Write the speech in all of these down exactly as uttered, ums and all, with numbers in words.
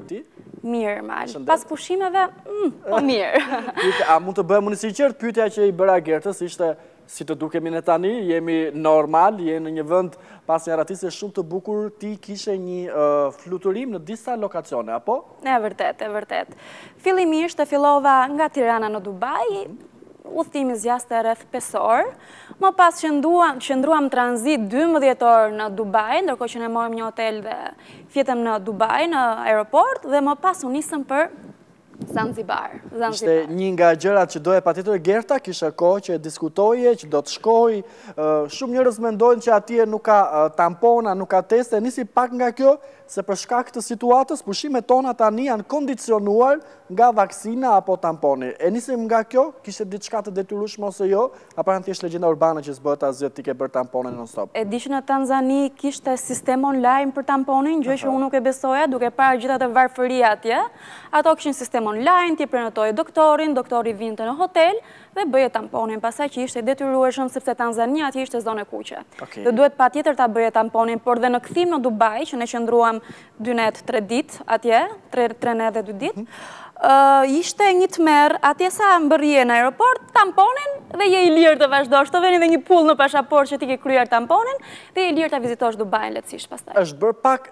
ti? Mirë, Ermal. Pas pushimeve, po mirë. A mund të bëhem unë sinqert, pyetja që i bëra Gertës ishte si të dukemi ne tani, jemi normal, jemi në një vend pas një ratisje shumë të bukur, ti kishe një fluturim në disa lokacione, apo? E vërtet, e vërtet. Fillimisht e fillova nga Tirana në Dubai, udhëtimi zgjaste rreth pesë orë. Më pas qëndruam tranzit dymbëdhjetë orë në Dubai, ndërkohë që ne morëm një hotel dhe fjetëm në Dubai, në aeroport, dhe më pas u nisëm për Zanzibar. Ishte një nga gjërat që doje patjetër Gerta, kishe kohë që diskutoje, që do të shkoj. Shumë njerëz mendojnë që atje nuk ka tampona, nuk ka teste. Nisi pak nga kjo, se për shkak të situatës, pushimet tona tani janë kondicionuar nga vaksina apo tamponi. E nisim nga kjo, kishte diçka të detyrueshme ose jo, apo janë thjesht legjenda urbane që s'bëhet asgjë ti ke bërë tamponin non stop? E di që në Tanzani kishte sistem online për tamponin, gjë që unë nuk e besoja, duke parë gjithë atë varfëri atje. Ato kishin sistem online, ti prenotoje doktorin, doktori vinte në hotel dhe bëje tamponin, pasaj që ishte detyrueshëm sepse Tanzania atje ishte zonë kuqe. Dhe duhet patjetër ta bëje tamponin, por dhe në kthim në Dubai, që ne qëndruam dy net tre ditë atje, tre net dhe dy ditë, ishte një tmerr, atje sa mbërrije në aeroport, tamponin dhe je i lirë të vazhdosh, të veni dhe një pull në pashaport që ti ke kryer tamponin dhe je i lirë të vizitosh Dubai lehtësisht pastaj. Është bërë pak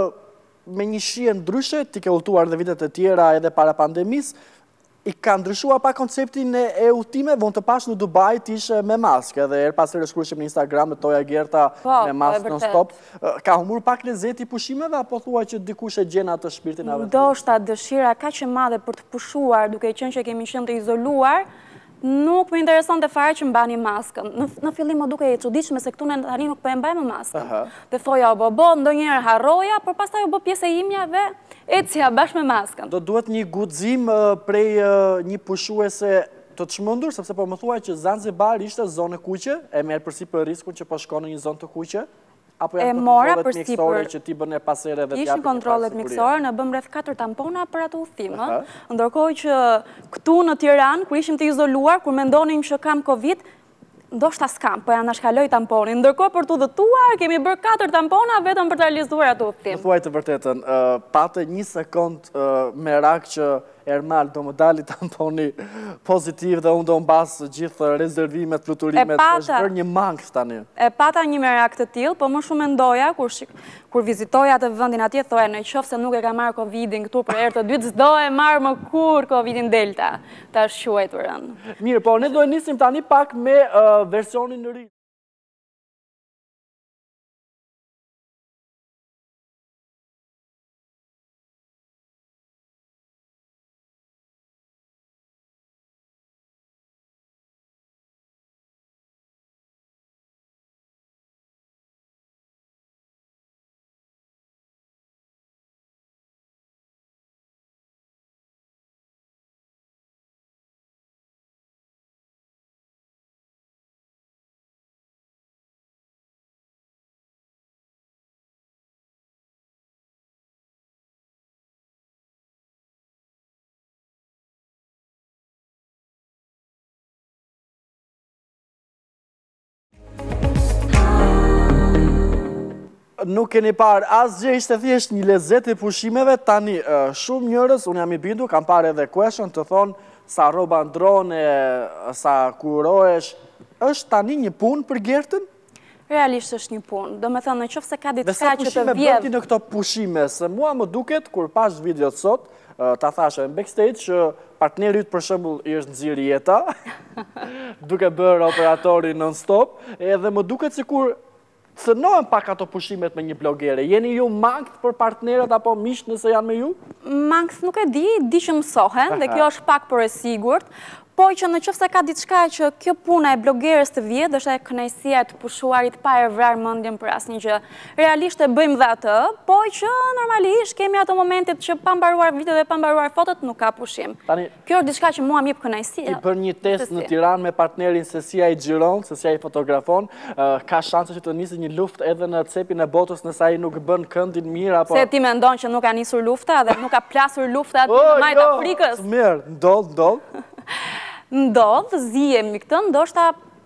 me një shije ndryshe, ti ke udhëtuar dhe vitet e tjera edhe para pandemisë, i ka ndryshua pa konceptin e udhëtimeve, vonë të pash në Dubai ti ishe me maskë, edhe her pas herë shkruajmë në Instagram me toja Gerta me maskë non stop. Ka humbur pak lezeti pushimeve apo thua që dikush e gjen atë shpirtin aventurës? Ndoshta dëshira kaq e madhe për të pushuar, duke qenë që kemi qenë të izoluar, nuk më intereson të fare që mbani maskën. Në fillim më duke e çuditshme se këtu ne tani nuk po e mbajmë maskën. Dhe thoja o bobo, ndonjëherë harroja, por pastaj u bë pjesë e imja dhe ecja bashkë me maskën. Do duhet një guxim prej një pushuese të çmendur, sepse po më thuaj që Zanzibar ishte zonë kuqe, e merr përsipër riskun që po shkon në një zonë të kuqe. Apo janë kontrollet mjekësore që ti bën e pasere dhe t'japin ishin kontrollet mjekësore, në bëm rreth katër tampona për atë udhëtim. Ndërkohë që këtu në Tiranë, kur ishim të izoluar, kur mendonim që kam Covid, ndoshta s'kam, po janë shkaloj tamponin. Ndërkohë për të udhëtuar, kemi bërë katër tampona vetëm për të realizuar atë udhëtim. Më thuaj të vërtetën, pate një sekond merak që Ermal do më dali tamponi pozitiv dhe unë do mbas gjithë rezervimet, fluturimet, është bërë një mangë tani. E pata një merak të tillë, po më shumë mendoja, kur vizitoja atë vendin atje, thoja në qoftë se nuk e ka marrë Covidin këtu për herë të dytë, s'do e marrë më kur Covidin Delta, ta është quajturën. Mirë, po ne do e nisim tani pak me versionin në ri. Nuk keni parë asgjë, ishte thjesht një lezet i pushimeve, tani shumë njerëz, unë jam i bindur, kam parë edhe question të thonë sa rroba ndrone, sa kurohesh, është tani një punë për Gertën? Realisht është një punë, do me thënë në qoftë se ka diçka që të vjedh. Dhe sa pushime bëti në këto pushime, se mua më duket, kur pash videot sot, ta thashe në backstage, që partneri yt për shembull i është nxirr jeta, duke bërë operatori non-stop, edhe më duket sikur cënohen pak ato pushimet me një blogere. Jeni ju mangët për partnerët apo miqt nëse janë me ju? Mangët nuk e di, di që mësohen, dhe kjo është pak për e sigurt, po që në qoftë se ka diçka që kjo puna e blogerës të vjedh, është e kënaqësia të pushuarit pa e vrarë mendjen për asnjë gjë. Realisht e bëjmë dhe atë, po që normalisht kemi ato momentet që pa mbaruar videot dhe pa mbaruar fotot nuk ka pushim. Kjo është diçka që mua më jep kënaqësi. Ti bën një test në Tiranë me partnerin se si ai xhiron, se si ai fotografon, ka shanse që të nisë një luftë edhe në cepin e botës nëse ai nuk bën këndin mirë apo. Se ti mendon që nuk ka nisur lufta dhe nuk ka plasur lufta aty në majt Afrikës? Mirë, ndodh, ndodh. Ndodh, zihemi këtë, ndoshta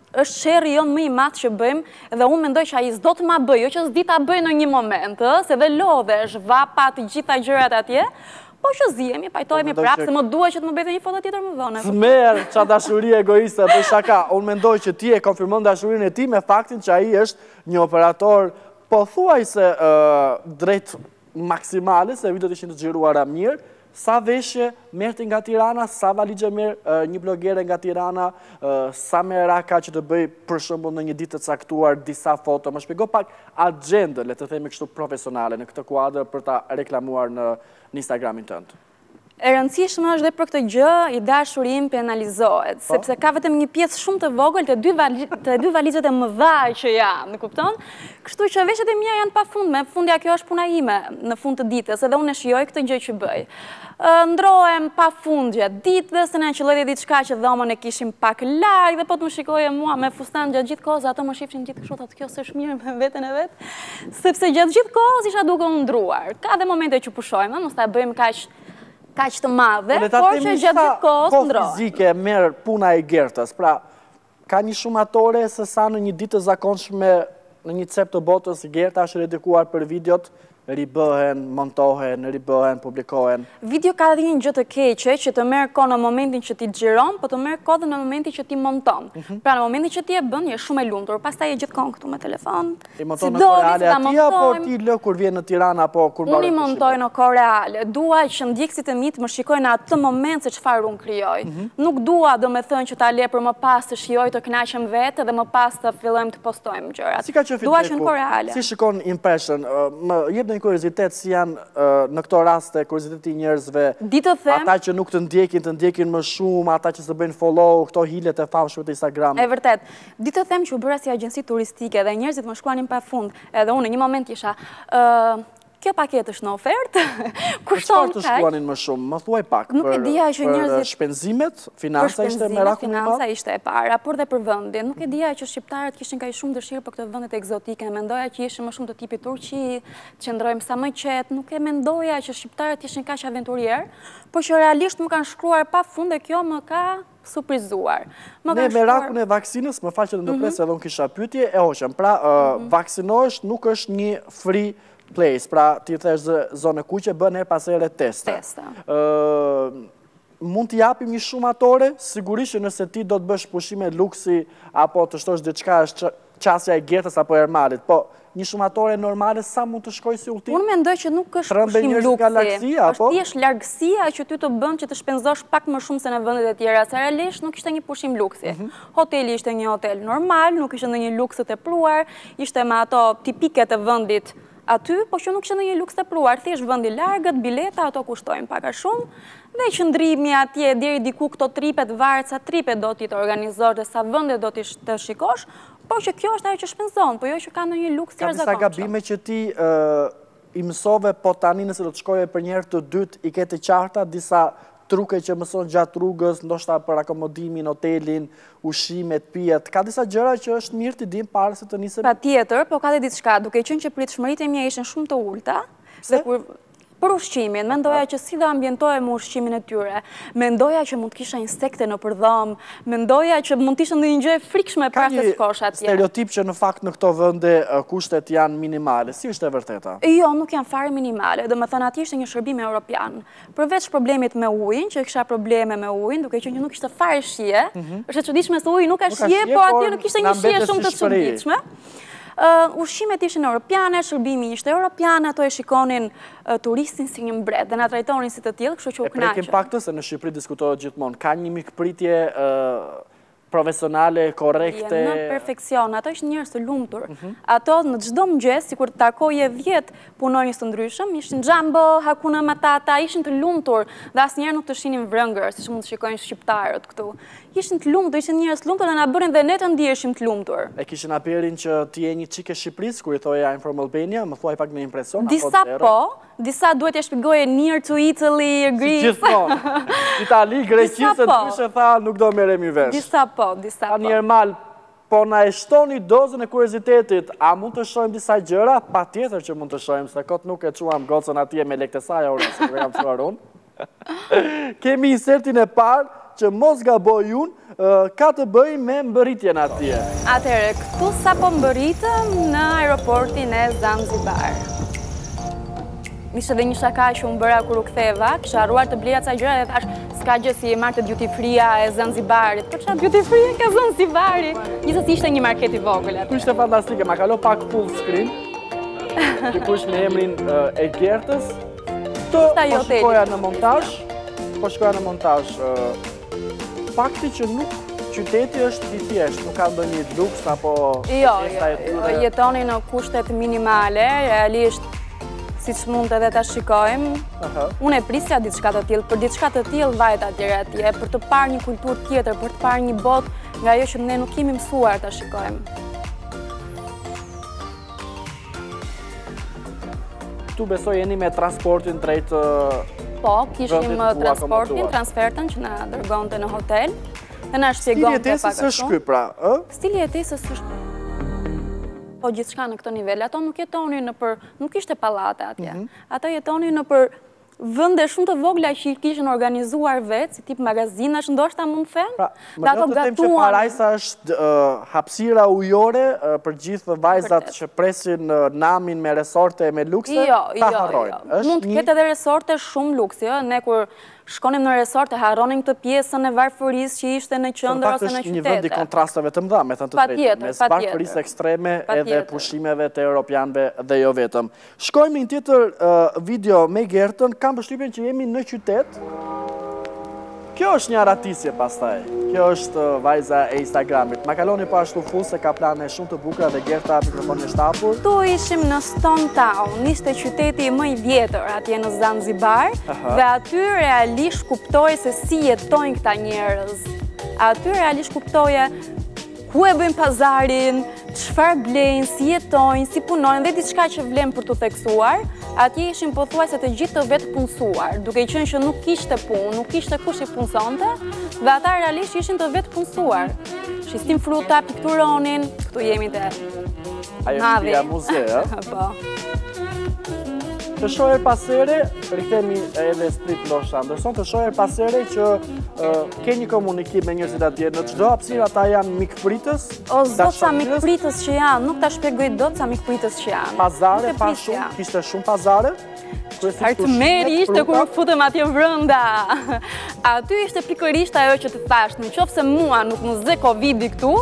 është sherri jonë më i madh që bëjmë dhe unë mendoj që ai s'do të ma bëj, jo që s'di ta bëj në një moment, ë, se dhe lodhesh, vapa, të gjitha gjërat atje, po që zihemi, pajtohemi prapë, se më duhet që të më bëjë një foto tjetër më vonë. Smerë qa dashuri egoiste, për shaka, unë mendoj që ti e konfirmon dashurin e ti me faktin që ai është një operator po thuaj se drejt maksimale, se videot ishin të xhiruara mirë. Sa veshje merrti nga Tirana, sa valigje merr një blogere nga Tirana, sa merra ka që të bëj për shembull në një ditë të caktuar disa foto. Më shpjego pak agjendën, le të themi kështu profesionale në këtë kuadër për ta reklamuar në Instagramin tënd. E rëndësishme është dhe për këtë gjë, i dashuri im penalizohet, sepse ka vetëm një pjesë shumë të vogël të dy, vali, të dy valizet e mëdha që janë, në kupton? Kështu që veshjet e mia janë pafundme, fundja kjo është puna ime në fund të ditës, edhe unë e shijoj këtë gjë që bëj. Ndrohem pafundje ditës, se na qelloi diçka që dhomën e kishim pak larg dhe po të më shikoje mua me fustan gjatë gjithë kohës, ato më shifshin gjithë kështu, thotë kjo s'është mirë me veten e vet, sepse gjatë gjithë kohës isha duke u ndruar. Ka dhe momente që pushojmë, mos ta bëjmë kaq kaq të madhe, por që gjatë gjithë kohës ndrohet. Po fizike merr puna e Gertës, pra ka një shumatore se sa në një ditë të zakonshme në një cep të botës Gerta është redikuar për videot, ribëhen, montohen, ribëhen, publikohen. Video ka dhe një gjë të keqe që të merr kohë në momentin që ti xhiron, po të merr kohë në momentin që ti monton. Pra në momentin që ti e bën, je shumë e lumtur, pastaj je gjithkohë këtu me telefon. I monton në kohë reale aty apo ti lë kur vjen në Tiranë apo kur mbaroj? Unë i montoj në kohë reale. Dua që ndjekësit e mi të më shikojnë në atë moment se çfarë unë krijoj. Nuk dua domethënë që ta le për më pas të shijoj të kënaqem vetë dhe më pas të fillojmë të postojmë gjërat. Si ka qenë dua që në kohë reale. Si shikon impression? Më jep një kuriozitet si janë në këto raste kurioziteti i njerëzve, ata që nuk të ndjekin, të ndjekin më shumë, ata që s'e bëjnë follow, këto hilet e famshme të Instagram. E vërtet, ditë të them që u bëra si agjenci turistike dhe njerëzit më shkruanin pafund, edhe unë në një moment isha kjo paketë është në ofertë, kushton kaq. Çfarë të shkruanin më shumë? Më thuaj pak për shpenzimet, financa ishte merakulli i madh. Financa ishte e para, por dhe për vendin. Nuk e dija që shqiptarët kishin kaq shumë dëshirë për këto vendet egzotike. Mendoja që ishin më shumë të tipit Turqi, të qëndrojmë sa më qetë. Nuk e mendoja që shqiptarët ishin kaq aventurier, por që realisht më kanë shkruar pafund dhe kjo më ka surprizuar. Ne me rakun e vaksinës, më fal që të ndopres edhe unë kisha pyetje, e hoqëm. Pra, vaksinohesh nuk është një free place, pra ti thesh zonë kuqe, bën her pas here teste. Mund t'i japim një shumatore, sigurisht që nëse ti do të bësh pushime luksi, apo të shtosh diçka është qasja e Gertës apo Ermalit, po një shumatore normale sa mund të shkoj si udhtim? Unë mendoj që nuk është pushim luksi, është thjesht largësia që ty të bën që të shpenzosh pak më shumë se në vendet e tjera, se realisht nuk ishte një pushim luksi. Hoteli ishte një hotel normal, nuk ishte në një luks të tepruar, ishte me ato tipike të vendit aty, po që nuk ishte në një luks të pruar, thjesht vendi largët, bileta, ato kushtojnë pak a shumë, dhe qëndrimi atje deri diku këto tripet varet, sa tripet do t'i të organizosh dhe sa vende do t'i të shikosh, po që kjo është ajo që shpenzon, po jo që ka në një luks të rëzakonshëm. Ka disa gabime që ti i mësove, po tani nëse do të shkoje për njerë të dytë, i kete qarta, disa truke që mëson gjatë rrugës, ndoshta për akomodimin, hotelin, ushqimet, pijet. Ka disa gjëra që është mirë t'i dim para se të nisem? Pa tjetër, po ka dhe diçka, duke qenë që pritshmëritë e mia ishin shumë të ulta, dhe kur për ushqimin, mendoja që si do ambientohem me ushqimin e tyre, mendoja që mund të kisha insekte në përdhom, mendoja që mund të ishte ndonjë gjë e frikshme para se të shkosh atje. Ka një stereotip që në fakt në këto vende kushtet janë minimale, si është e vërteta? Jo, nuk janë fare minimale, domethënë atje ishte një shërbim evropian. Përveç problemit me ujin, që kisha probleme me ujin, duke qenë që nuk ishte fare shije, është e çuditshme se uji nuk ka shije, po atje nuk ishte një shije shumë të çuditshme. Ushqimet ishin europiane, shërbimi ishte europian, ato e shikonin turistin si një mbret dhe na trajtonin si të tillë, kështu që u kënaqëm. E prekim pak të se në Shqipëri diskutohet gjithmonë. Ka një mikpritje profesionale, korekte? Në perfekcion, ato ishtë njërës të lumtur. Ato në gjdo mëngjes, si kur të takoje dhjetë punonjës të ndryshëm, ishin Xhambo, Hakuna Matata, ishin të lumtur dhe asë njerë nuk të shinin vrëngër, si që mund të shikojnë shqiptarët këtu. Ishin të lumtur, ishin njërës lumtur dhe na bërin dhe ne të ndjeshim të lumtur. E kishin aperin që ti e një qike Shqipëris, kur i thoja I'm from Albania, më thuaj pak me impresion? Disa po, disa duhet e shpigoje near to Italy, Greece. Gjithmonë. Itali, Greqisë, ndryshe tha nuk do merremi vesh. Disa po, disa po. Tani Ermal, po na e shtoni dozën e kuriozitetit, a mund të shohim disa gjëra? Patjetër që mund të shohim, se kot nuk e quam gocën atje me lekë të saj, ora se kam çuar unë. Kemi insertin e parë që mos gaboj unë, ka të bëj me mbërritjen atje. Atëherë, këtu sa po mbërritëm në aeroportin e Zanzibar. Ishte dhe një shaka që unë bëra kur u ktheva, kisha harruar të bleja ca gjëra dhe thash, s'ka gjë si e marrë të duty free-a e Zanzibarit. Për çfarë duty free ka Zanzibari? Gjithsesi ishte një market i vogël aty. Ishte fantastike, ma kalo pak full screen. Dikush me emrin e Gertës. Të po shikoja në montazh, po shikoja në montazh fakti që nuk qyteti është i thjeshtë, nuk ka ndonjë luks apo jo, jo, jetoni në kushtet minimale, realisht siç mund edhe ta shikojmë. Unë e prisja diçka të tillë, për diçka të tillë vajt atje atje, për të parë një kulturë tjetër, për të parë një botë nga ajo që ne nuk kemi mësuar ta shikojmë. Tu besoj jeni me transportin drejt po, kishim transportin, transfertën që na dërgonte në hotel dhe na shpjegonte pak a shumë. Stili jetesës është ky pra, ë? Stili jetesës është po gjithçka në këtë nivel. Ato nuk jetonin në për, nuk ishte pallate atje. Ato jetonin në për vende shumë të vogla që i kishin organizuar vetë, si tip magazinash ndoshta mund të them. Pra, më do të them që Parajsa është hapësira ujore për gjithë vajzat që presin namin me resorte me lukse, ta harrojnë. Mund të ketë edhe resorte shumë lukse, ne kur shkonim në resort e harronin këtë pjesën e varfërisë që ishte në qendër ose në qytete. Një vend i kontrasteve të mëdha, me thënë të drejtë, mes varfërisë ekstreme edhe pushimeve të europianëve dhe jo vetëm. Shkojmë një tjetër video me Gertën, kam përshtypjen që jemi në qytet. Kjo është një aratisje pastaj. Kjo është vajza e Instagramit. Ma kaloni po ashtu full se ka plane shumë të bukura dhe Gerta mikrofoni është hapur. Tu ishim në Stone Town, ishte qyteti më i vjetër atje në Zanzibar dhe aty realisht kuptoj se si jetojnë këta njerëz. Aty realisht kuptoje ku e bëjnë pazarin, çfarë blejnë, si jetojnë, si punojnë dhe diçka që vlen për të theksuar. Atje ishin pothuajse të gjithë të vetë punësuar, duke qenë që nuk kishte punë, nuk kishte kush i punësonte, dhe ata realisht ishin të vetë punësuar. Shistin fruta, pikturonin, këtu jemi të navi. Ajo një muze, e? Po. Të shoher pasere, rikthemi edhe split ndoshta ndërson, të shoher pasere që ke një komunikim me njerëzit atje, në çdo hapësirë ata janë mikpritës. O zot sa mikpritës që janë, nuk ta shpjegoj dot sa mikpritës që janë. Pazare pa shumë, kishte shumë pazare. Artëmeri ishte kur futëm atje brenda. Aty ishte pikërisht ajo që të thash, nëse mua nuk më zë Covidi këtu,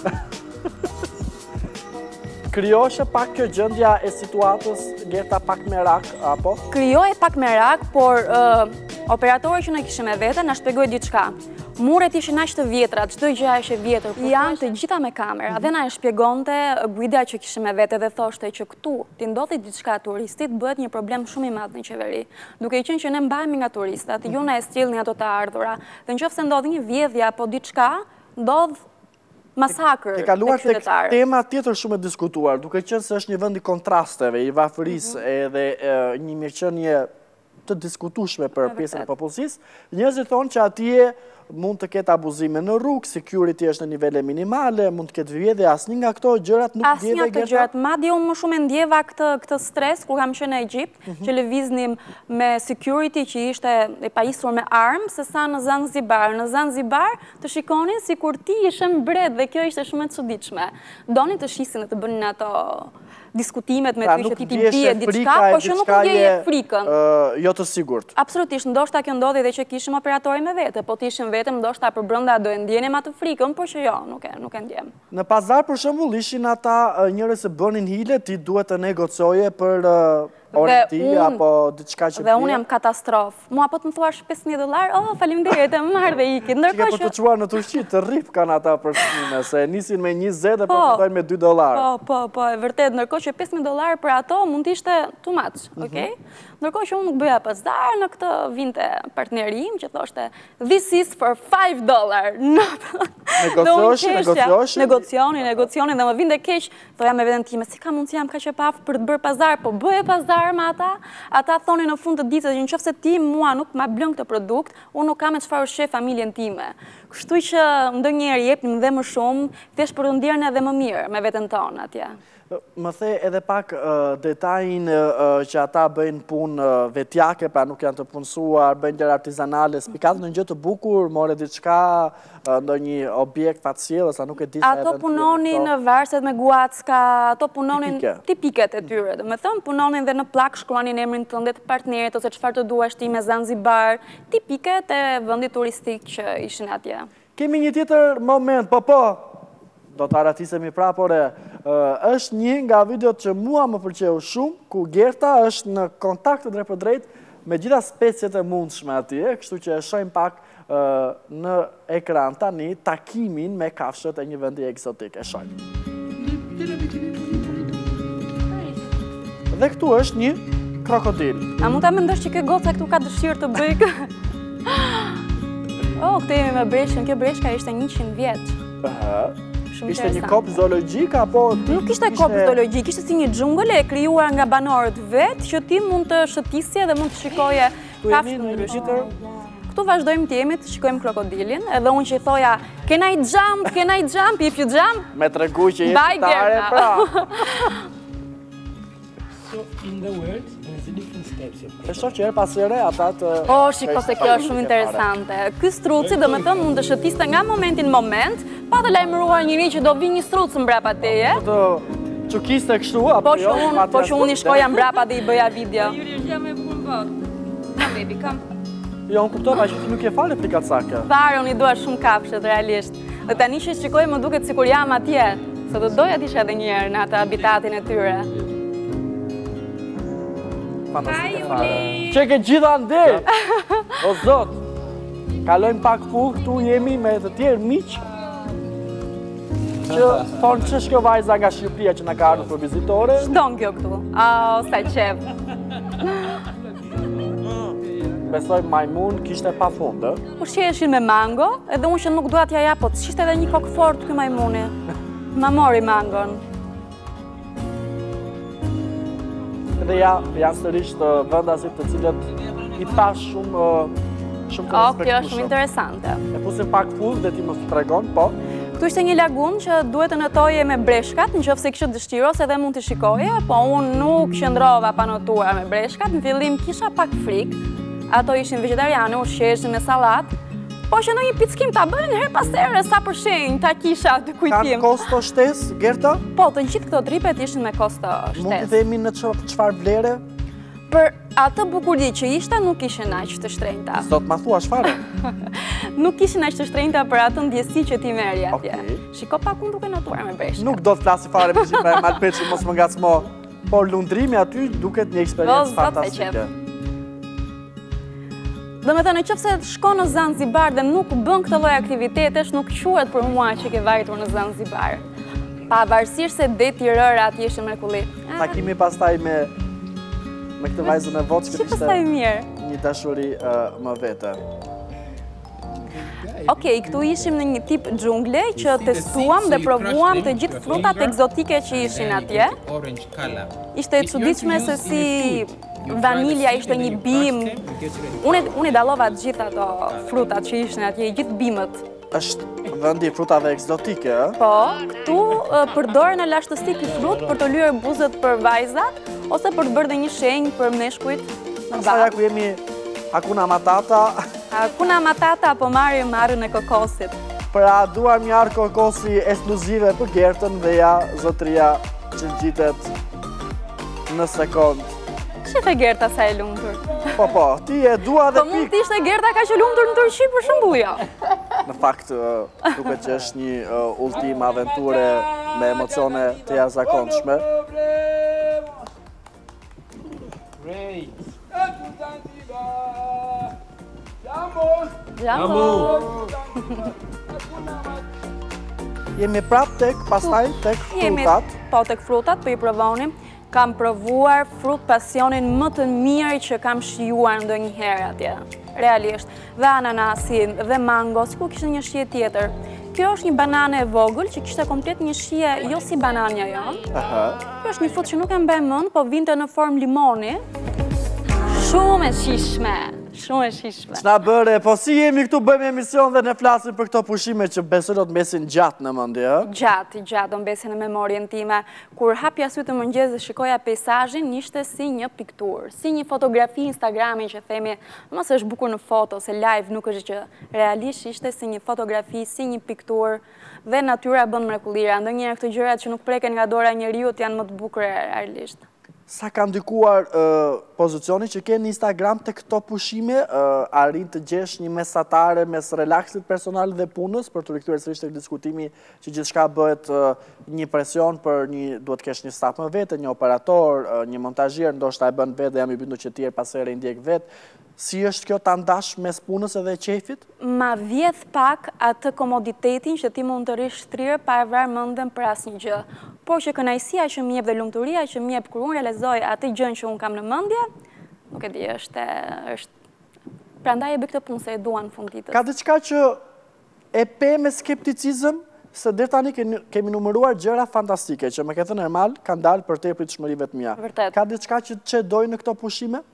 Kryoshe pak kjo gjendja e situatës, Gerta pak merak, apo? Kryoj pak merak, por operatorë që në kishim e vete, në shpegoj diçka. Muret ishin aq të vjetra, çdo gjë është e vjetër. Janë të gjitha me kamera, dhe na e shpjegonte guida që kishim e vete dhe thoshte që këtu ti ndodhi diçka turistit, bëhet një problem shumë i madh në qeveri. Duke qenë që ne mbahemi nga turistat, ju na e sjellni ato të ardhura, dhe nëse ndodhi një vjedhje apo diçka, ndodh masakër e kaluar tek tema tjetër shumë e diskutuar, duke qenë se është një vend i kontrasteve, i varfërisë edhe një mirëqenie të diskutueshme për pjesën e popullsisë. Njerëzit thonë që atje mund të ketë abuzime në rrugë, security është në nivele minimale, mund të ketë vjedhje, asnjë nga këto gjërat nuk ndjeve. Asnjë nga këto gjërat, madje unë më shumë e ndjeva këtë këtë stres kur kam qenë në Egjipt, që lëviznim me security që ishte e pajisur me armë, sesa në Zanzibar. Në Zanzibar të shikonin sikur ti ishe mbret dhe kjo ishte shumë e çuditshme. Donin të shisin dhe të bënin ato diskutimet me ty që ti ti bie diçka, po që nuk ndjeje frikën. Jo të sigurt. Absolutisht, ndoshta kjo ndodhi edhe që kishim operatori me vete, po të ishim vetëm ndoshta për brenda do e ndjenim atë frikën, por që jo, nuk e nuk e ndjem. Në pazar për shembull ishin ata njerëz që bënin hile, ti duhet të negocoje për orën ti apo diçka që bie. Dhe unë jam katastrofë. Mua po të më thuash pesë mijë dollar, oh, faleminderit, e marr dhe ikit. Ndërkohë që për të çuar në turqi të rrip kanë ata për çmime, se nisin me njëzet dhe përfitojnë me dy dollar. Po, po, po, e vërtet, ndërkohë që pesë mijë dollar për ato mund të ishte too much, okay? Ndërkohë që unë nuk bëja pazar, në këtë vinte partneri im që thoshte this is for five dollar. Negocioshi, negocioshi. Negocioni, negocioni dhe më vinte keq, thoja me veten time, si ka mundësi jam kaq e paftë për të bërë pazar, po bëje pazar me ata. Ata thonin në fund të ditës që nëse ti mua nuk ma blën këtë produkt, unë nuk kam me çfarë ushqej familjen time. Kështu që ndonjëherë jepnim dhe më shumë, thjesht për të ndjerën edhe më mirë me veten tonë atje. Më the edhe pak detajin që ata bëjnë punë vetjake, pra nuk janë të punësuar, bëjnë gjëra artizanale, spikatën në gjë të bukur, more diçka, ndonjë objekt fatësjellë, sa nuk e di. Ato punonin në varset me guacka, ato punonin tipiket e tyre. Do me thënë, punonin dhe në plak shkruanin emrin tënde të partnerit ose çfarë të duash ti me Zanzibar, tipiket e vendit turistik që ishin atje. Kemi një tjetër moment, po po. Do të aratisemi pra, por është një nga videot që mua më pëlqeu shumë, ku Gerta është në kontakt drejt për drejt me gjitha speciet e mundshme atje, kështu që e shohim pak në ekran tani takimin me kafshët e një vendi eksotik. E shohim. Dhe këtu është një krokodil. A mund ta mendosh që kjo goca këtu ka dëshirë të bëj? Oh, këtu jemi me breshkën, kjo breshka ishte njëqind vjeç. Ishte një kop zoologjik, apo... Nuk ishte kop zoologjik, ishte si një xhungël e krijuar nga banorët vetë, që ti mund të shëtisje dhe mund të shikoje kafshë të ndryshme. Këtu vazhdojmë të jemi të shikojmë krokodilin, edhe unë që i thoja, can I jump, can I jump, if you jump? Me tregu që jetë tare, pra. So, in the world, there's a different steps. E shoh që herë pas here ata të... O, shiko se kjo është shumë interesante. Ky struci, do me thënë, mund të shëtiste nga momenti në moment, pa të lajmëruar njëri që do vi një struc mbrapa teje. Po të çukiste kështu, apo jo? Po që unë i shkoja mbrapa dhe i bëja video. Juri është jam e punë botë. Kam baby, kam. Jo, unë kuptova që ti nuk je fare frikacake. Fare, unë i dua shumë kafshët, realisht. Dhe tani që shikoj më duket sikur jam atje, se do doja të isha edhe një herë në atë habitatin e tyre. Fantastike fare. Që ke gjitha ndë! O zot! Kalojmë pak full, këtu jemi me të tjerë miq. Që thonë që shko vajza nga Shqipëria që na ka ardhur për vizitore. Ç'don kjo këtu? Oh, sa qef. Besoj majmun kishte pa fund, ë? Ushqeheshin me mango, edhe unë që nuk dua t'ja jap, po s'ishte edhe një kokë fort ky majmuni. Ma mori mangon. Dhe ja, janë sërish të vendasit të cilët i pash shumë shumë të respektueshëm. respektueshëm. Kjo është shumë interesante. E pusim pak full dhe ti më tregon, po. Këtu ishte një lagun që duhet të notoje me breshkat, nëse kishte dëshirë ose edhe mund të shikoje, po unë nuk qëndrova pa notuar me breshkat. Në fillim kisha pak frikë. Ato ishin vegetariane, ushqeheshin me sallatë. Po që në një pickim ta bëjnë her pas here, sa për shenjë ta kisha të kujtim. Kanë kosto shtesë, Gerta? Po, të gjithë këto tripet ishin me kosto shtesë. Mund të themi në çfarë vlere? Për atë bukurdi që ishte, nuk ishin aq të shtrenjta. Sot ma thua çfarë? Nuk ishin aq të shtrenjta për atë ndjesi që ti merri atje. Shiko pak unë duke notuar me breshka. Nuk do të flasi fare për gjithë Ermal Peçi, mos më ngacmo. Por lundrimi aty duket një eksperiencë fantastike. Do me thënë, nëse shko në Zanzibar dhe nuk bën këtë lloj aktivitetesh, nuk quhet për mua që ke vajtur në Zanzibar. Pavarësisht se deti i rër atje ishte mrekulli. Takimi pastaj me me këtë vajzën e voçkët ishte një dashuri më vete. Okej, këtu ishim në një tip xhungle që testuam dhe provuam të gjithë frutat egzotike që ishin atje. Ishte e çuditshme se si vanilja ishte një bim. Unë i dallova të gjithë ato frutat që ishin atje, gjithë bimët. Është vendi i frutave egzotike, ë? Po, këtu përdoren në lashtësi ky frut për të lyer buzët për vajzat ose për të bërë dhe një shenjë për meshkujt në Sa ja ku jemi Hakuna Matata. Hakuna Matata apo marri marrën e kokosit. Pra duar një arë kokosi ekskluzive për Gertën dhe ja zotria që gjitet në sekond. Shite Gerta sa e lumtur. Po po, ti e dua dhe pikë. Po mund t'ishte Gerta ka që lumtur në Turqi për shembull jo. Në fakt, duket që është një ultim aventure me emocione të jashtëzakonshme. Jambo! Jemi prap tek, pastaj tek frutat. Po tek frutat, po i provonim. Kam provuar frut pasionin më të mirë që kam shijuar ndonjëherë atje. Realisht. Dhe ananasin, dhe mango, sikur kishte një shije tjetër. Kjo është një banane e vogël që kishte komplet një shije jo si banania jon. Kjo është një frut që nuk e mbaj mend, po vinte në formë limoni. Shumë e shijshme. Shumë e shijshme. Ç'na bëre, po si jemi këtu bëjmë emision dhe ne flasim për këto pushime që besoj do të mbesin gjatë në mendje, ë? Gjatë, gjatë do mbesin në memorien time. Kur hapja sy të mëngjes dhe shikoja peizazhin, ishte si një pikturë, si një fotografi Instagrami që themi, mos është bukur në foto, se live nuk është që realisht ishte si një fotografi, si një pikturë dhe natyra bën mrekullira. Ndonjëherë këto gjërat që nuk preken nga dora e njeriut janë më të bukura realisht. Sa ka ndikuar uh, pozicioni që ke në Instagram të këto pushime, uh, arrin të gjesh një mesatare mes relaksit personal dhe punës, për të rikthyer sërish tek diskutimi që gjithçka bëhet uh, një presion për një, duhet të kesh një staf më vete, një operator, uh, një montazhier, ndoshta e bën vetë dhe jam i bindur që tjerë pas here i ndjek vetë. Si është kjo ta ndash mes punës edhe qefit? Ma vjedh pak atë komoditetin që ti mund të rish shtrirë pa e vrarë mendjen për asnjë gjë. Por që kënaqësia që më jep dhe lumturia që më jep kur unë realizoj atë gjën që unë kam në mendje, nuk e di, është është prandaj e bëj këtë punë se e dua në fund ditës. Ka diçka që e pe me skepticizëm, se deri tani kemi numëruar gjëra fantastike që më ke thënë Ermal, kanë dalë për te pritshmërive të mia. Vërtet. Ka diçka që të çedoj në këto pushime?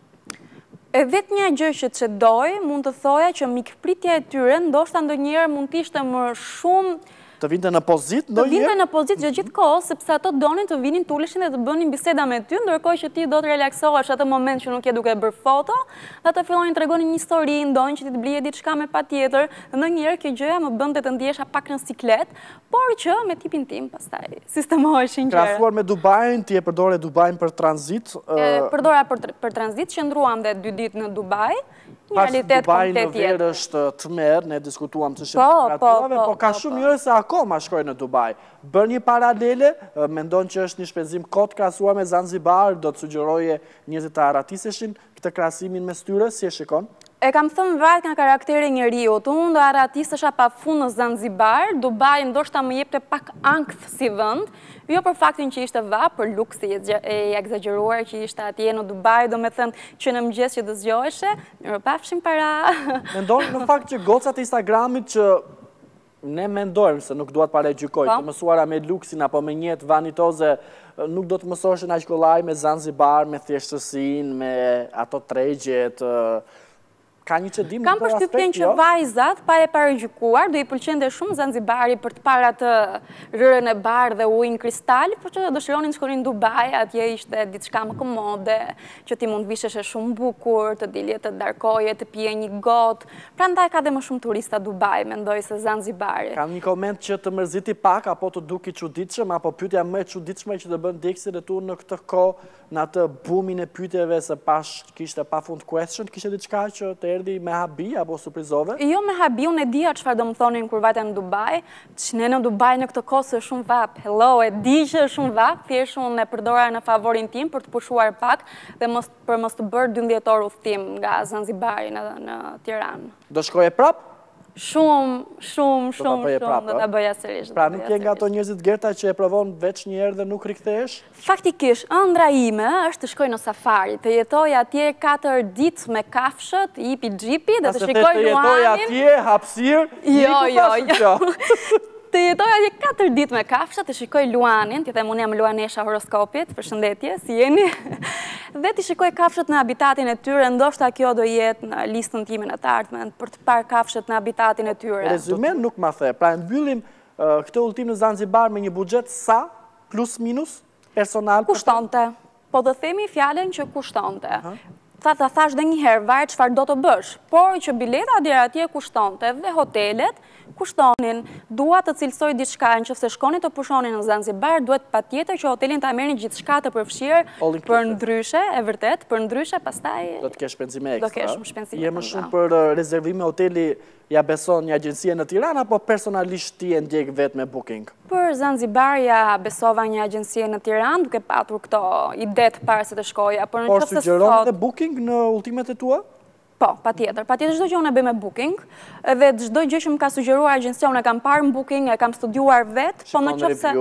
E vetë një gjë që të doj, mund të thoja që mikpritja e tyre, ndoshta ndonjëherë mund të ishte më shumë të vinte në pozit, Të vinte në pozit gjë gjithë kohë, sepse ato donin të vinin tuleshin dhe të bënin biseda me ty, ndërkohë që ti do të relaksohesh atë moment që nuk je duke bërë foto, dhe të fillonin të tregonin një histori, ndonjë që ti të blije diçka me patjetër, dhe ndonjëherë kjo gjëja më bënte të ndihesha pak në siklet, por që me tipin tim pastaj sistemoheshin gjëra. Krahasuar me Dubain, ti e përdore Dubain për tranzit? Përdora për, për tranzit, qëndruam dhe dy ditë në Dubai. Pas Dubai në verë është të merë, ne diskutuam të shqipë po, po ka shumë njëre se akoma shkoj në Dubai. Bër një paralele, mendon që është një shpenzim kot krahasuar me Zanzibar, do të sugjeroje njerëzit të aratiseshin këtë krahasimin mes tyre, si e shikon? E kam thënë varet nga karakteri njeriut, unë do aratisesha pa fund në Zanzibar, Dubai ndoshta më jepte pak ankth si vend, jo për faktin që ishte va, për luksi e egzageruar që ishte atje në Dubai, do me thënë që në mëngjes që të zgjoheshe, mirë pafshim para. Mendon në fakt që gocat e Instagramit që ne mendojmë se nuk duat pare gjykoj, të mësuara me luksin apo me njetë vanitoze, nuk do të mësoshin aq kollaj me Zanzibar, me thjeshtësinë, me ato tregjet. Ka një qëdim në Kam përshtypjen që vajzat, pa e paragjykuar, do i pëlqente shumë Zanzibari për të parë atë rërën e bardhë dhe ujin kristal, por që dëshironin të shkonin në Dubai, atje ishte diçka më komode, që ti mund visheshe shumë bukur, të dilje të darkoje, të pije një gotë. Prandaj ka dhe më shumë turista Dubai, mendoj se Zanzibari. Kam një koment që të mërziti pak, apo të duki çuditshëm, apo pyetja më e çuditshme që të bën Dexi dhe tu në këtë kohë, në atë bumin e pyetjeve se pash kishte pafund question, kishte diçka që të erdhi me habi apo surprizove? Jo me habi, unë e dija çfarë do më thonin kur vajta në Dubai, që ne në Dubai në këtë kohë është shumë vap. Hello, e di që është shumë vap, thjesht unë e përdora në favorin tim për të pushuar pak dhe mos, për mos të bërë dymbëdhjetor udhtim nga Zanzibari në, në Tiranë. Do shkoje prap? Shumë, shumë, shumë, shumë, do ta bëja sërish. Pra nuk je nga ato njerëzit Gerta që e provon veç një herë dhe nuk rikthehesh? Faktikisht, ëndra ime është të shkoj në safari, të jetoj atje katër ditë me kafshët, ipi gjipi, dhe të shikoj luanin. Të jetoj atje, hapësirë, jo, jo, jo. Të jetoj atje katër ditë me kafshët, të shikoj luanin, ti them unë jam luanesha horoskopit, përshëndetje, si jeni, dhe të shikoj kafshët në habitatin e tyre, ndoshta kjo do jetë në listën time në të ardhmen, për të parë kafshët në habitatin e tyre. Rezumen nuk ma the, pra mbyllim këtë udhtim në Zanzibar me një buxhet sa, plus minus, personal? Kushtonte, po dhe themi fjalen që kushtonte. Tha të thash dhe njëherë, varet çfarë do të bësh, por që bileta deri atje kushtonte dhe hotelet kushtonin, dua të cilësoj diçka, nëse shkoni të pushonin në Zanzibar, duhet patjetër që hotelin ta merrni gjithçka të përfshirë, për ndryshe, e vërtet, për ndryshe pastaj do të kesh shpenzime ekstra. Do kesh shumë shpenzime. Je më shumë për rezervime hoteli ja beson një agjencie në Tiranë apo personalisht ti e ndjek vetë me booking? Për Zanzibar ja besova një agjencie në Tiranë, duke patur këto ide të parë se të shkoja, por Por sugjeron edhe booking në ultimet e tua? Po, pa tjetër. Pa tjetër çdo gjë unë e bëj me booking, edhe çdo gjë që më ka sugjeruar agjencia unë e kam parë në booking, e kam studiuar vetë, po në qofse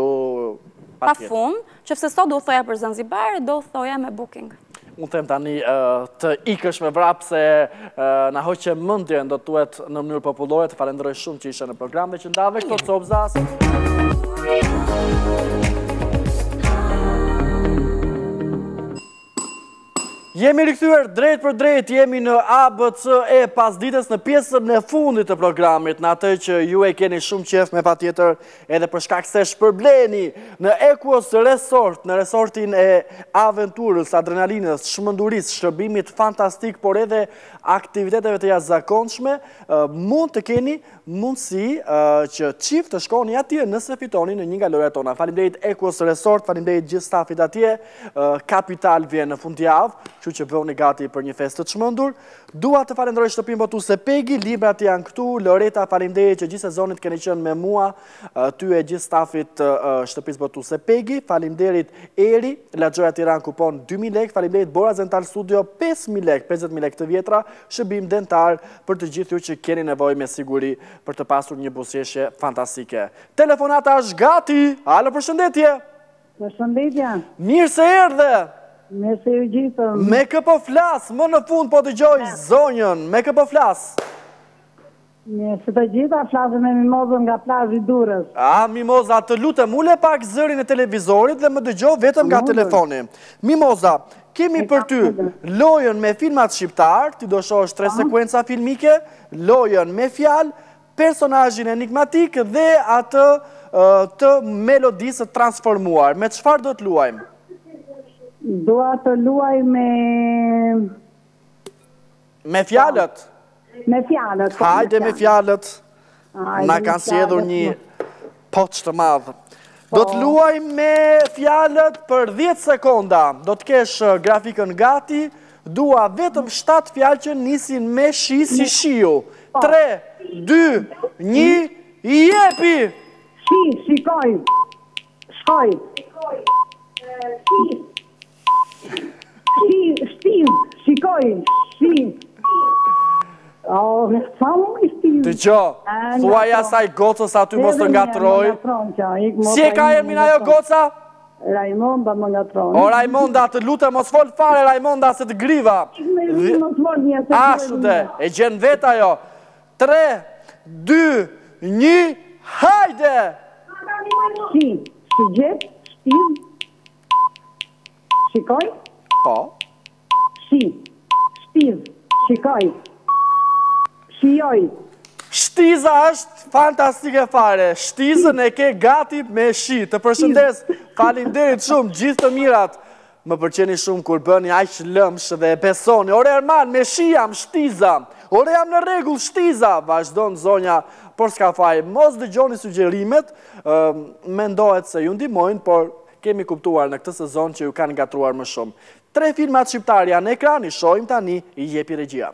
pa fund, qofse sot do thoja për Zanzibar, do thoja me booking. Unë them tani të ikësh me vrap se na hoqe mendjen do tuhet në mënyrë popullore. Të falenderoj shumë që ishe në program dhe që ndave këto copzas. Jemi rikthyer drejt për drejt, jemi në A B C E pasdites në pjesën e fundit të programit, në atë që ju e keni shumë qef me patjetër edhe për shkak se shpërbleni në Equus Resort, në resortin e aventurës, adrenalinës, shmënduris, shërbimit fantastik, por edhe aktiviteteve të jashtëzakonshme, mund të keni mundësi që çift të shkoni atje nëse fitoni në një nga lojërat tona. Faleminderit Equus Resort, faleminderit gjithë stafit atje, kapital vjen në fundjavë, kështu që bëhuni gati për një festë të çmendur. Dua të falenderoj shtëpinë botuese Pegi, librat janë këtu. Loreta, faleminderit që gjithë sezonit keni qenë me mua, ty e gjithë stafit të shtëpisë botuese Pegi. Faleminderit Eri, Lojëra Tiranë kupon dy mijë lekë, faleminderit Bora Dental Studio pesë mijë lekë, pesëdhjetë mijë lekë të vjetra, shërbim dentar për të gjithë ju që keni nevojë me siguri për të pasur një buzëqeshje fantastike. Telefonata është gati. Alo, përshëndetje. Përshëndetje. Mirë se erdhe. Mirë se ju gjithëm. Me kë po flas? Më në fund po dëgjoj zonjën. Me kë po flas? Mirë se të gjitha flasëm me Mimozën nga plazhi Durrës. A, Mimoza, të lutem, ule pak zërin e televizorit dhe më dëgjoj vetëm nga telefoni. Mimoza, kemi për ty lojën me filmat shqiptar, ti do shohësh tre sekuenca filmike, lojën me fjalë, personazhin enigmatik dhe atë të melodisë transformuar. Me çfarë do të luajmë? Dua të luaj me... Me fjalët? Me fjalët. Hajde me fjalët. Na kanë sjellur një poç të madh. Do të luaj me fjalët për dhjetë sekonda. Do të kesh grafikën gati. Dua vetëm shtatë fjalë që nisin me shi si shiu. tre, dy, një, jepi! Shi, shikoj. Shkoj. Shi, shtiv, shikoj. Shi. O, me famu i shtiv. Të gjo, thuaj asaj gocës aty mos të ngatroj. Si e ka emrin ajo goca? Raimonda më ngatron. O, Raimonda, të lutem mos fol fare, Raimonda, se të griva. Ashtu dhe, e gjen vet ajo. tre, dy, një, hajde! Shi, shigjet, shtiv, shikoj. Po. Shi, shtiv, shikoj. Shijoj. Shtiza është fantastike fare. Shtizën e ke gati me shi. Të përshëndes, faleminderit shumë, gjithë të mirat. Më pëlqeni shumë kur bëni aq lëmsh dhe e besoni. Ore Ermal, me shi jam shtiza. Ore jam në rregull shtiza. Vazhdon zonja, por s'ka faj. Mos dëgjoni sugjerimet, mendohet se ju ndihmojnë, por kemi kuptuar në këtë sezon që ju kanë gatruar më shumë. Tre filmat shqiptar janë në ekran, i shohim tani, i jepi regjia.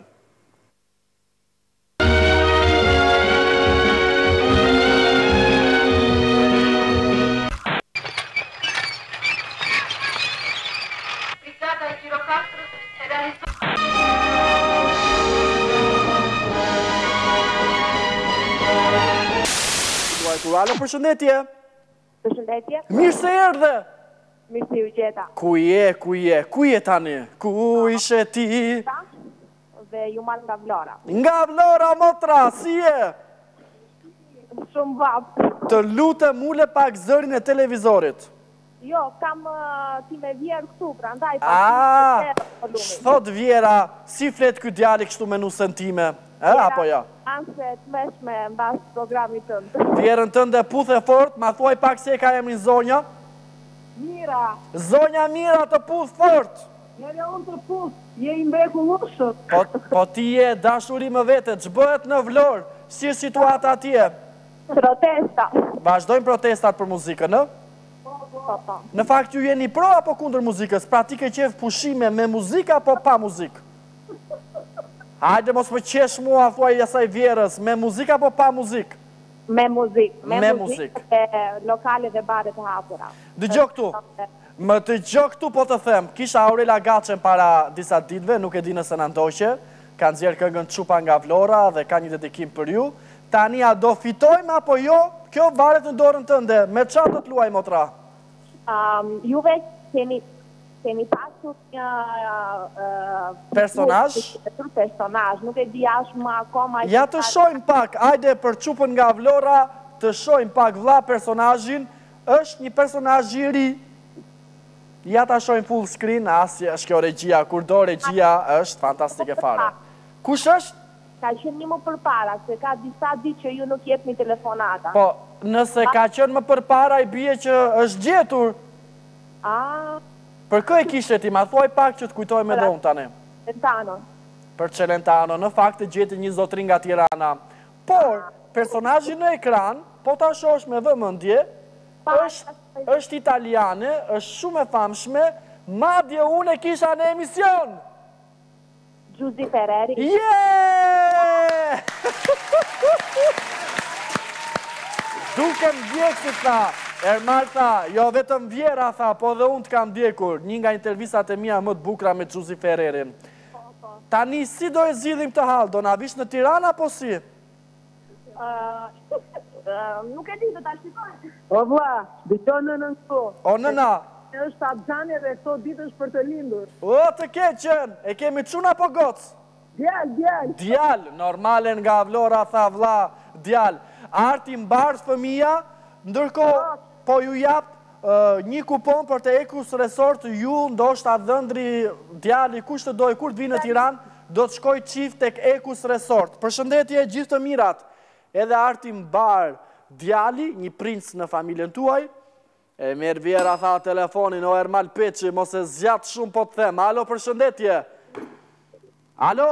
Alo, përshëndetje. Përshëndetje. Mirë se erdhe. Mirë se ju gjeta. Ku je, ku je, ku je tani? Ku ishe ti? Dhe ju marrë nga Vlora. Nga Vlora, motra, si je? Shumë vapë. Të lutem ule pak zërin e televizorit. Jo, kam ti me vjerë këtu, pra ndaj pa A, shthot vjera, si flet ky djali kështu me nusën time? E, apo ja? Anse të meshme në basë programit tëndë. Vjerën tënde puthe fort, ma thuaj pak se e ka emrin zonja? Mira. Zonja Mira të puth fort. Jere unë të puth, je i mbreku lushët. Po, po ti je dashuri më vete, që bëhet në Vlorë, si është situata atje? Protesta. Vazhdojmë protestat për muzikën, në? Po, po. Në fakt ju jeni pro apo kundër muzikës? Pra ti ke qef pushime me muzikë apo pa muzikë? Hajde mos më qesh mua, thuaj asaj vjerës, me muzikë apo pa muzikë? Me muzikë. Me muzikë. E lokale dhe bare të hapura. Dëgjoj këtu. Më të gjoj këtu po të them, kisha Aurela Gaçen para disa ditëve, nuk e di nëse në ndoqe, ka nxjerrë këngën Çupa nga Vlora dhe ka një dedikim për ju. Tani a do fitojmë apo jo? Kjo varet në dorën tënde. Me çfarë do të luaj motra? Um, juve keni keni pasur një personazh? Personazh, nuk e di as më akoma. Ja të shohim pak, ajde për Çupën nga Vlora, të shohim pak vlla personazhin, është një personazh i ri. Ja ta shojmë full screen, asë është kjo regjia, kur do regjia është fantastike fare. Kush është? Ka qenë një më përpara, se ka disa ditë që ju nuk jepni telefonata. Po, nëse ka qenë më përpara, i bie që është gjetur. A, Për kë e kishte ti, ma thuaj pak që të kujtoj me dhonë tani. Celentano. Për Celentano, në fakt të gjeti një zotrin nga Tirana. Por, personazhi në ekran, po ta shosh me vëmendje, është, është italiane, është shumë e famshme, madje unë e kisha në emision. Giusi Ferreri. Yeah! Duke më djekë si tha, Ermal tha, jo vetëm vjera tha, po dhe unë të kam djekur, një nga intervistat e mia më të bukra me Giusi Ferrerin. Tani, si do e zgjidhim të halë, do na vish në Tirana, apo si? Nuk e di të ta shqipoj. O vla, dëgjo në nënëso. O nëna, është abxhani dhe këto ditë është për të lindur. o të ke qenë, e kemi quna po gocë? Djal, djal. Djal, normale nga Vlora, tha vlla, djal. Arti mbarë fëmija, ndërko po ju jap uh, një kupon për të Ekus Resort, ju ndoshta dhëndri djali, kush të doj, kur të vinë në Tiranë, do të shkoj qift tek Ekus Resort. Përshëndetje gjithë të mirat, edhe Arti mbarë djali, një princ në familjen tuaj, e merë vjera tha telefonin, o Ermal Peçi, mos e zjatë shumë po të them. Alo, përshëndetje. Alo?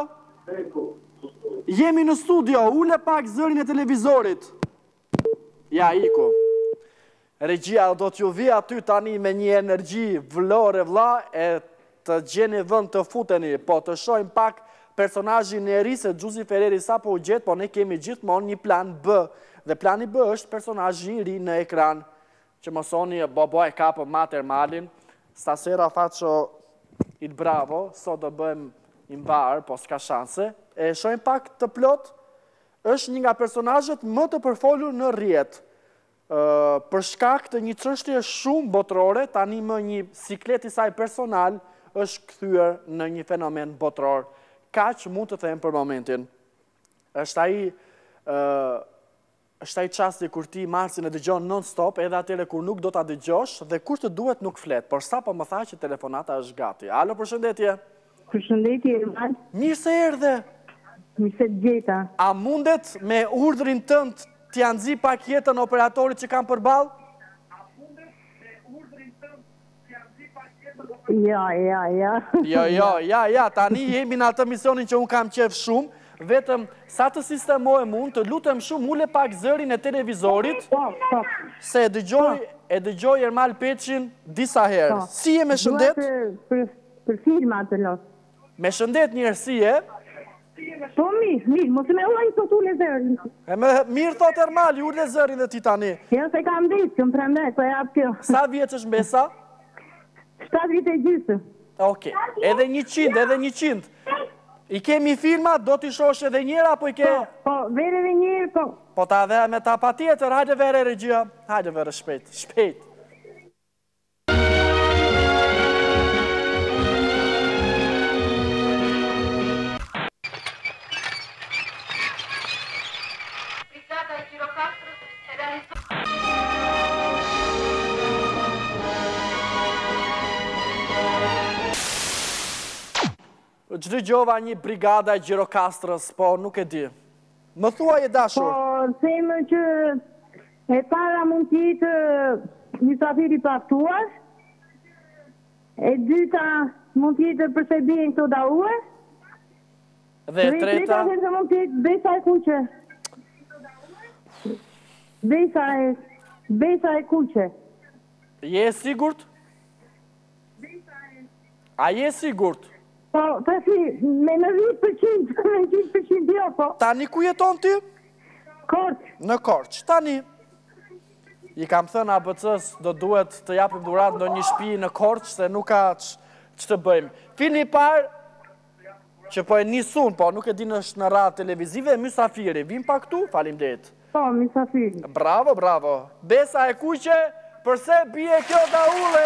Jemi në studio, ule pak zërin e televizorit. Ja, iko. Regjia do t'ju vi aty tani me një energji vlore vlla e të gjeni vend të futeni, po të shojmë pak personazhin e ri se Giusi Ferreri sa po u gjet, po ne kemi gjithmonë një plan B. Dhe plani B është personazhi i ri në ekran. Që mësoni bobo e kapë matë Ermalin, stasera faccio il bravo, sot do bëjmë imbarë, po s'ka shanse, e shojmë pak të plot, është një nga personazhet më të përfolur në rrjet. Uh, për shkak të një çështje shumë botërore, tani më një siklet i saj personal është kthyer në një fenomen botror. Kaq mund të them për momentin. Është ai uh, është ai çasti kur ti Marsin e dëgjon non-stop, edhe atyre kur nuk do ta dëgjosh dhe kur të duhet nuk flet, por sapo më tha që telefonata është gati. Alo, përshëndetje. Përshëndetje, Ermal. Mirë se erdhe. Mirë se gjeta. A mundet me urdhrin tënd t'ja nxji pak jetën operatorit që kam përballë? A mundet me urdhrin tënd t'ja nxji pak jetën Ja, ja, ja. Jo, jo, ja, ja, tani jemi në atë misionin që unë kam qef shumë, vetëm sa të sistemohem unë, të lutem shumë ule pak zërin e televizorit, se e dëgjoj, e dëgjoj Ermal Peçin disa herë. Si e me shëndet? Për, për filma të lot. Me shëndet njërë si e? Po mirë, mirë, mos me uaj të ule zërin. E me mirë thot Ermali, ule zërin dhe ti tani. Jo se kam ditë, që më premdej, po e apë kjo. Sa vjeç është mbesa? shtatë vite gjysë. Oke, edhe një qind, edhe një qind. I kemi filma, do t'i shosh edhe njëra, apo i ke... Po, po, vere dhe njërë, po. Po ta dhe me ta pa tjetër, hajde vere regjia, hajde vere shpejt, shpejt. Gjë gjova një brigada e Gjirokastrës, po nuk e di. Më thua e dashur. Po, themë që e para mund t'jetë një safiri paftuar, e dyta mund t'jetë përse bien këto daue, dhe e treta... Dhe mund t'jetë besa e kuqe. Besa e, besa e kuqe. Je e sigurt? A je e sigurt? Po, të si, me nëntë përqind, me nëntë përqind jo, po. Tani ku jeton ti? Korç. Në Korç. Tani, i kam thënë A B C-s do duhet të japim dhurat në një shtëpi në Korç, se nuk ka që të bëjmë. Filmi parë, që po e nisun, po nuk e di është në radhë televizive, mysafiri. Vim pa këtu, faleminderit. Po, mysafiri. Bravo, bravo. Besa e kuqe, përse bie kjo daule?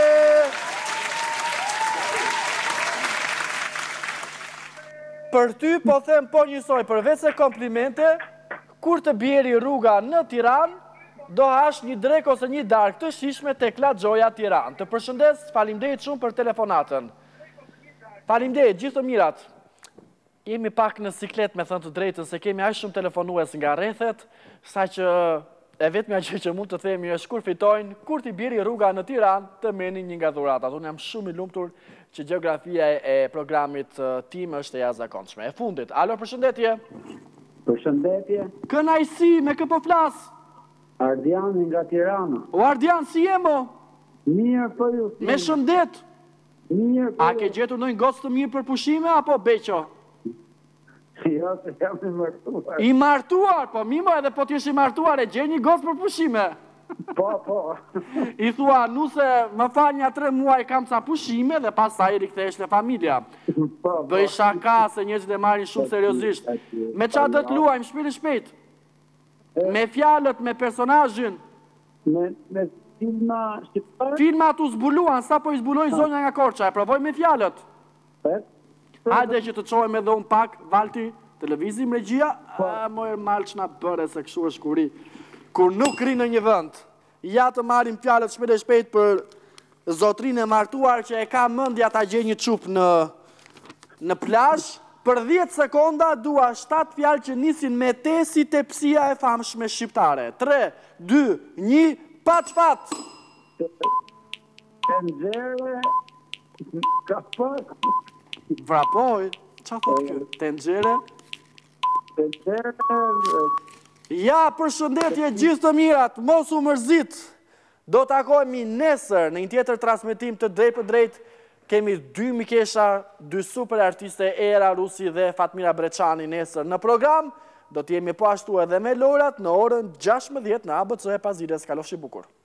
Për ty po them po njësoj, përveç se komplimente, kur të bjeri rruga në Tiranë, do hash një drek ose një darkë të shijshme tek La Gjoja Tiranë. Të përshëndes, faleminderit shumë për telefonatën. Faleminderit, gjithë të mirat. Jemi pak në siklet, me thënë të drejtën, se kemi aq shumë telefonues nga rrethet, sa që e vetmja gjë që mund të themi është kur fitojnë, kur t'i biri rruga në Tiranë, të menin një nga dhuratat. Unë jam shumë i lumtur që gjeografia e programit tim është e jashtëzakonshme. E fundit. Alo, përshëndetje. Përshëndetje. Kënaqësi, me kë po flas? Ardiani nga Tirana. O Ardian, si je mo? Mirë për ju. Me shëndet. Mirë për ju. A ke gjetur ndonjë gocë të mirë për pushime apo beqo? Jo, se jam i martuar. I martuar, po mimo edhe po t'jesh i martuar e gje një gocë për pushime. Po, po. I thua, nuse më fa një tre muaj kam ca pushime dhe pastaj rikthehesh në familja. Po, Bëj shaka se njerëzit e marrin shumë seriozisht. Me qa do të luajmë shpejt e shpejt? Me fjalët, me personazhin. Me, me filma shqiptar? Filmat u zbuluan, sa po i zbuloj zonja nga Korça, e provoj me fjalët. Hajde që të çojmë edhe unë pak, Valti, televizim, regjia, a mo Ermal që na bëre se kështu është kuri. Kur nuk ri në një vend, ja të marrim fjalët shpejt e shpejt për zotrinë e martuar që e ka mendja ta gjej një çup në në plazh. Për dhjetë sekonda dua shtatë fjalë që nisin me te si tepsia e famshme shqiptare. tre, dy, një, pat fat. Tenxhere, kapak. Vrapoj, qa thot kë? Tenxhere? Tenxhere. Ja, përshëndetje gjithë të mirat, mos u mërzit. Do takojmë nesër në një tjetër transmetim të drejt për drejt. Kemi dy mikesha, dy super artiste, Era Rusi dhe Fatmira Breçani nesër në program. Do t'jemi po ashtu edhe me lojërat në orën gjashtëmbëdhjetë në A B C e pasdites. Kalofshi bukur.